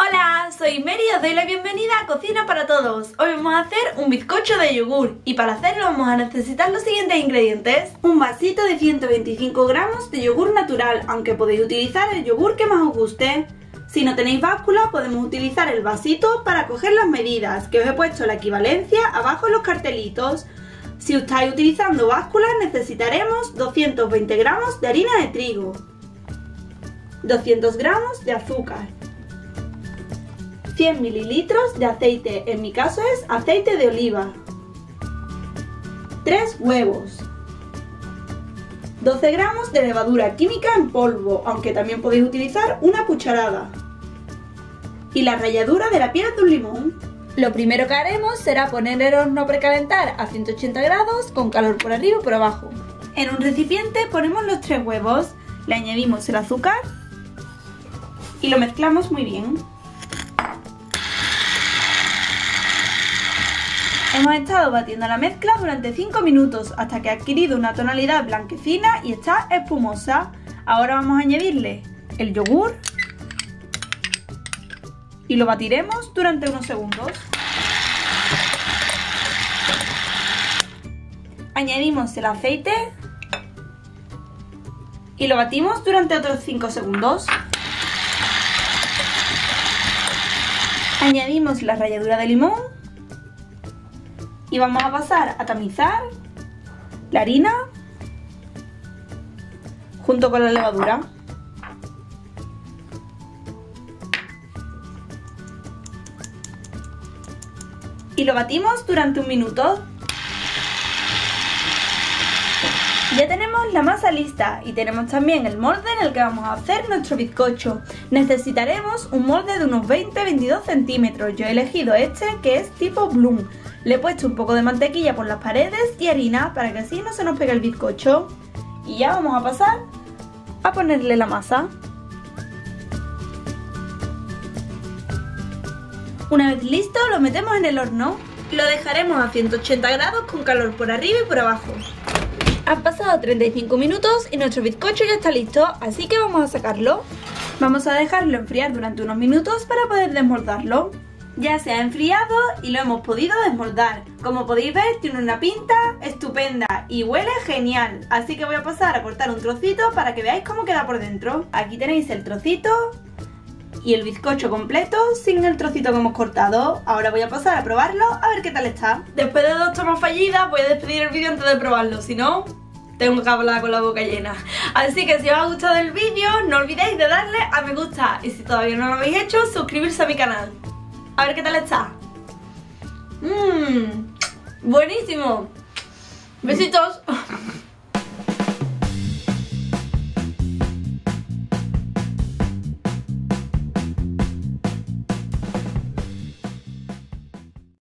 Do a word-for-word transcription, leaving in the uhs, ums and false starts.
Hola, soy Mary y os doy la bienvenida a Cocina para Todos. Hoy vamos a hacer un bizcocho de yogur y para hacerlo vamos a necesitar los siguientes ingredientes. Un vasito de ciento veinticinco gramos de yogur natural, aunque podéis utilizar el yogur que más os guste. Si no tenéis báscula podemos utilizar el vasito para coger las medidas, que os he puesto la equivalencia abajo en los cartelitos. Si estáis utilizando báscula necesitaremos doscientos veinte gramos de harina de trigo, doscientos gramos de azúcar, cien mililitros de aceite, en mi caso es aceite de oliva, tres huevos, doce gramos de levadura química en polvo, aunque también podéis utilizar una cucharada, y la ralladura de la piel de un limón. Lo primero que haremos será poner el horno a precalentar a ciento ochenta grados con calor por arriba y por abajo. En un recipiente ponemos los tres huevos, le añadimos el azúcar y lo mezclamos muy bien. Hemos estado batiendo la mezcla durante cinco minutos hasta que ha adquirido una tonalidad blanquecina y está espumosa. Ahora vamos a añadirle el yogur y lo batiremos durante unos segundos. Añadimos el aceite y lo batimos durante otros cinco segundos. Añadimos la ralladura de limón y vamos a pasar a tamizar la harina junto con la levadura. Y lo batimos durante un minuto. Ya tenemos la masa lista y tenemos también el molde en el que vamos a hacer nuestro bizcocho. Necesitaremos un molde de unos veinte a veintidós centímetros. Yo he elegido este que es tipo Bloom. Le he puesto un poco de mantequilla por las paredes y harina para que así no se nos pegue el bizcocho. Y ya vamos a pasar a ponerle la masa. Una vez listo lo metemos en el horno. Lo dejaremos a ciento ochenta grados con calor por arriba y por abajo. Han pasado treinta y cinco minutos y nuestro bizcocho ya está listo, así que vamos a sacarlo. Vamos a dejarlo enfriar durante unos minutos para poder desmoldarlo. Ya se ha enfriado y lo hemos podido desmoldar. Como podéis ver tiene una pinta estupenda y huele genial. Así que voy a pasar a cortar un trocito para que veáis cómo queda por dentro. Aquí tenéis el trocito y el bizcocho completo sin el trocito que hemos cortado. Ahora voy a pasar a probarlo a ver qué tal está. Después de dos tomas fallidas voy a despedir el vídeo antes de probarlo, si no tengo que hablar con la boca llena. Así que si os ha gustado el vídeo no olvidéis de darle a me gusta y si todavía no lo habéis hecho suscribirse a mi canal. A ver qué tal está. Mmm, buenísimo. Besitos.